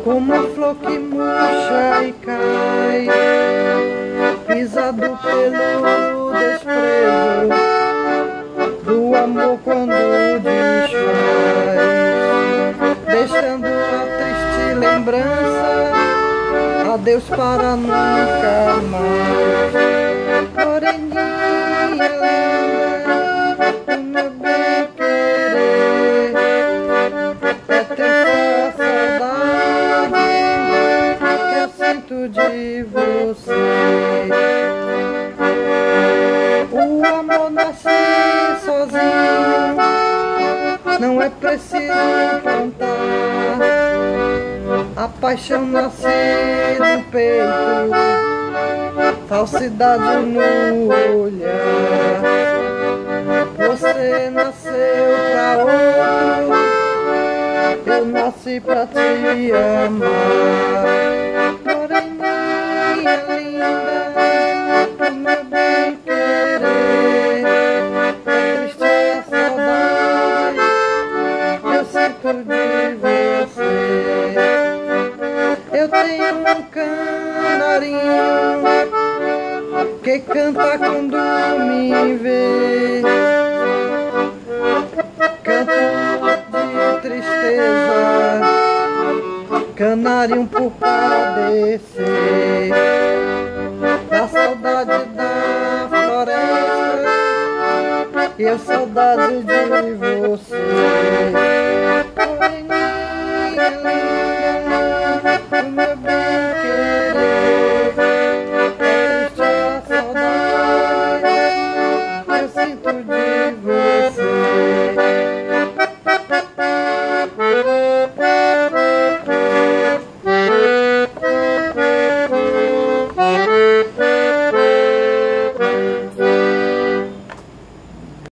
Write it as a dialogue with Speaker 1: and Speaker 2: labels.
Speaker 1: como a flor que murcha e cai, pisado pelo desprezo do amor quando desfaz, deixando a triste lembrança, adeus para nunca mais. Moreninha linda, o meu bem querer, é tanta saudade que eu sinto de você. O amor nasce sozinho, não é preciso plantar. A paixão nasce no peito, falsidade no olhar. Você nasceu pra outro, eu nasci pra te amar. Moreninha linda, o meu bem querer, é triste a saudade eu sinto de você. Eu tenho um canarinho que canta quando me vê, canto de tristeza, canarinho por padecer da saudade da floresta e a saudade de você. Moreninha linda, o meu bem